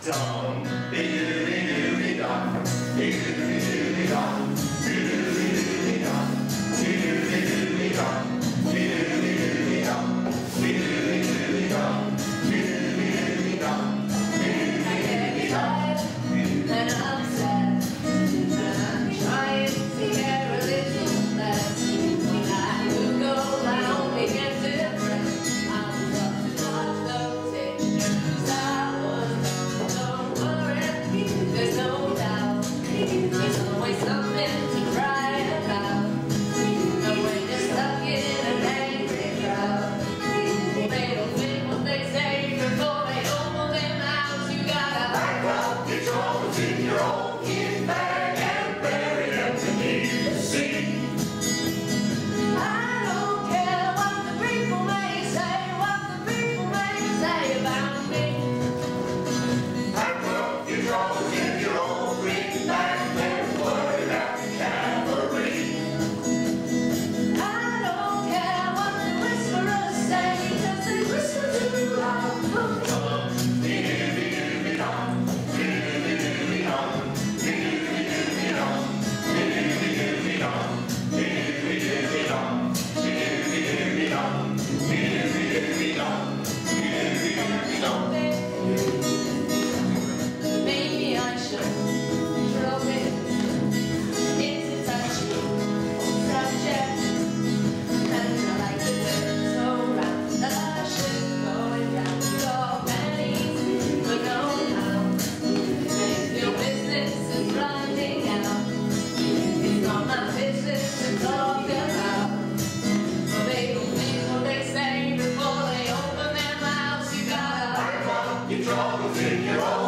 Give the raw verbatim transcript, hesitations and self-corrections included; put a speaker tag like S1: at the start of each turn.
S1: Dum, dee-doo-dee-doo-dee dum, dee-doo-dee-doo-dee dum, dee-doo-dee-doo-dee dum, dee-doo-dee-doo-dee dum, dee-doo-dee-doo-dee dum, dee-doo-dee-doo-dee dum, dee-doo-dee-doo-dee dum, dee-doo-dee-doo-dee dum.
S2: And I'm sad, and I'm trying to care a little less. When I could go round and get different, I'm just not those issues I was. Don't worry, there's no doubt. There's always something to cry about. And when you're stuck in an angry crowd, they don't think what they say before they open their mouths. You gotta
S1: Back up your troubles in your own kit bag and bury them beneath the sea.
S2: I don't care what the people may say, what the people may say about me.
S1: Pack up your troubles in your own green bag and worry about the cavalry.
S2: I don't care what the whisperers say, 'cause they whisper too loud for me.
S1: Dum, dee-doo-dee-doo-dee dum, dee-doo-dee-doo-dee dum, dee-doo-dee-doo-dee dum, dee-doo-dee-doo-dee dum, dee-doo-dee-doo-dee dum, dee-doo-dee-doo-dee dum, dee-doo-dee-doo-dee dum, dee-doo-dee-doo-dee dum.
S2: Maybe I should drop it. It's a touchy subject, and I like to tiptoe round the ship going down your bellies. But no how, if your business is running out, it's not my business to talk about. But they don't think what they say before they open their mouths. You gotta
S1: Pack up your troubles in your own